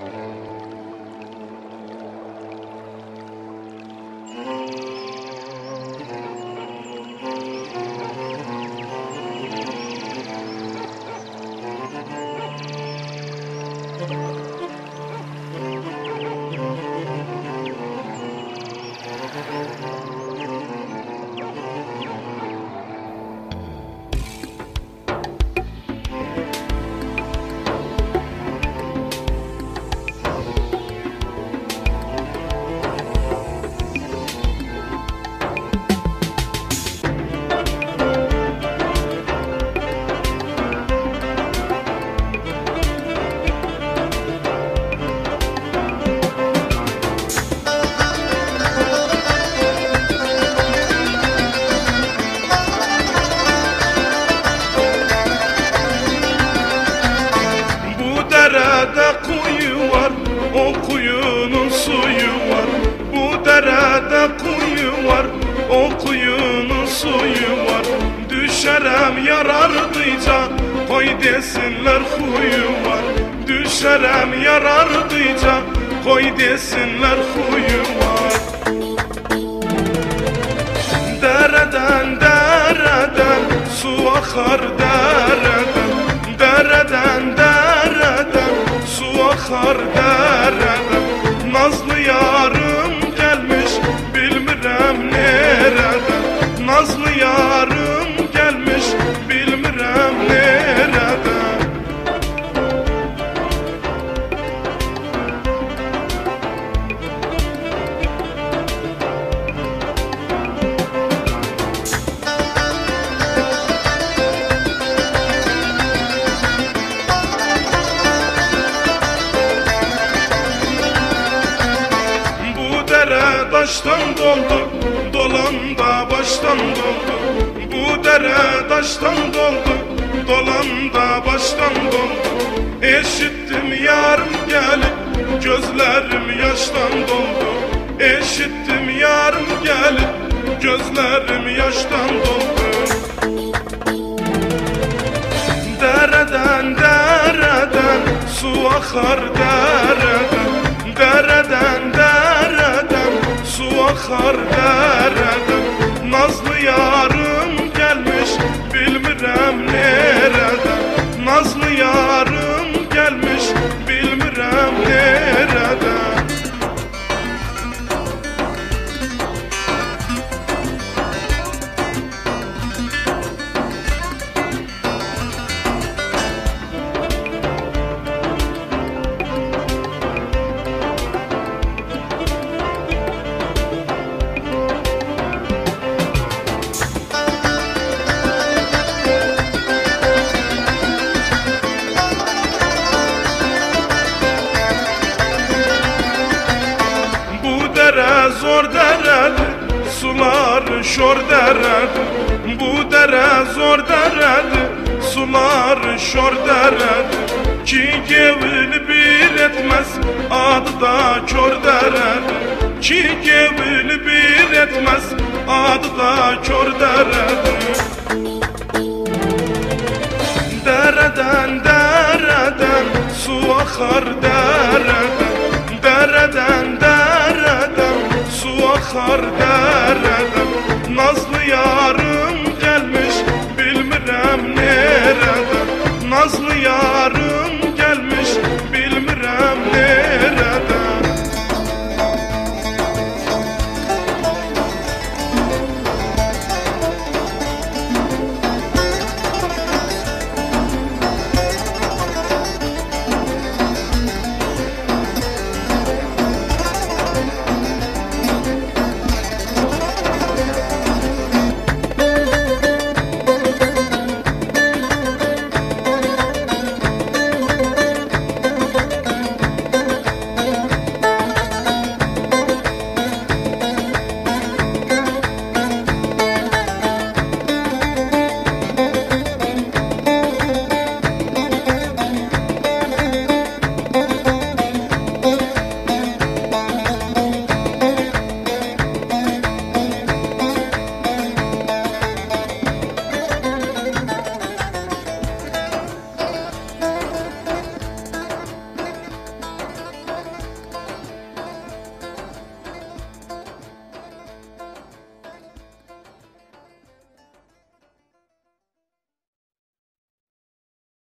derede kuyu var, o kuyunun suyu var. Bu derede kuyu var, o kuyunun suyu var. Düşerem yarardıca, koy desinler huyu var. Düşerem yarardıca, koy desinler huyu var. Dereden dereden su akar dereden, dereden dereden su akar dereden. Nazlı yarım gelmiş bilmirem nereden, nazlı yarım gelmiş bilmirem nereden. Taştan doldu, dolan da baştan doldu. Bu dere taştan doldu, dolan da baştan doldu. Eşittim yarım gelip, gözlerim yaştan doldu. Eşittim yarım gelip, gözlerim yaştan doldu. Dereden dereden su akar dereden, dereden dereden su akar dereden. Nazlı yarım gelmiş bilmirem nereden, nazlı yarım gelmiş bilmirem nereden. Zor deredi, sular şor deredi. Bu dere zor deredi, sular şor deredi. Ki gevil bir etmez, adı da kör deredi. Ki gevil bir etmez, adı da kör deredi. Dereden dereden su akar dereden, dereden dereden su akar dereden. Nazlı yarım gelmiş bilmirem nereden, nazlı yarım